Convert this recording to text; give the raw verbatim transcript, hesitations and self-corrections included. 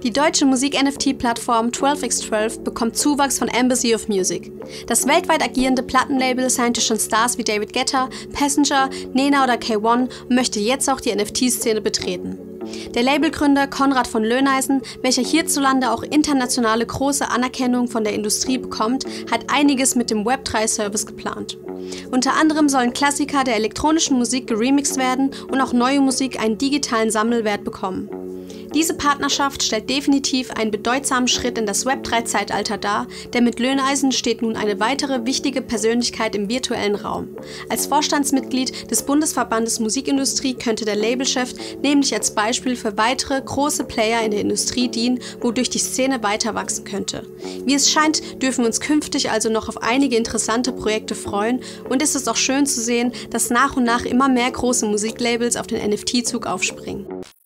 Die deutsche Musik-N F T-Plattform zwölf mal zwölf bekommt Zuwachs von Embassy of Music. Das weltweit agierende Plattenlabel signte schon Stars wie David Guetta, Passenger, Nena oder K eins und möchte jetzt auch die N F T-Szene betreten. Der Labelgründer Konrad von Löneisen, welcher hierzulande auch internationale große Anerkennung von der Industrie bekommt, hat einiges mit dem Web drei Service geplant. Unter anderem sollen Klassiker der elektronischen Musik geremixed werden und auch neue Musik einen digitalen Sammelwert bekommen. Diese Partnerschaft stellt definitiv einen bedeutsamen Schritt in das Web drei Zeitalter dar, denn mit Löneisen steht nun eine weitere wichtige Persönlichkeit im virtuellen Raum. Als Vorstandsmitglied des Bundesverbandes Musikindustrie könnte der Labelchef nämlich als Beispiel für weitere große Player in der Industrie dienen, wodurch die Szene weiter wachsen könnte. Wie es scheint, dürfen wir uns künftig also noch auf einige interessante Projekte freuen und es ist auch schön zu sehen, dass nach und nach immer mehr große Musiklabels auf den N F T-Zug aufspringen.